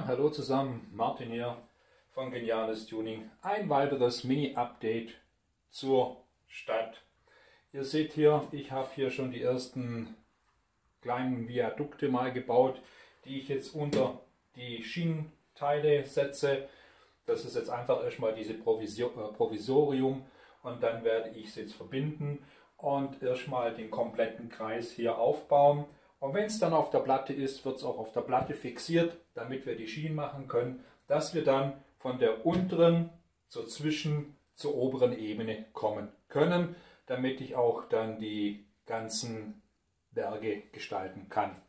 hallo zusammen, Martin hier von Geniales Tuning. Ein weiteres Mini-Update zur Stadt. Ihr seht hier, ich habe hier schon die ersten kleinen Viadukte mal gebaut, die ich jetzt unter die Schienenteile setze. Das ist jetzt einfach erstmal diese Provisorium und dann werde ich es jetzt verbinden und erstmal den kompletten Kreis hier aufbauen. Und wenn es dann auf der Platte ist, wird es auch auf der Platte fixiert, damit wir die Schienen machen können, dass wir dann von der unteren zur oberen Ebene kommen können, damit ich auch dann die ganzen Berge gestalten kann.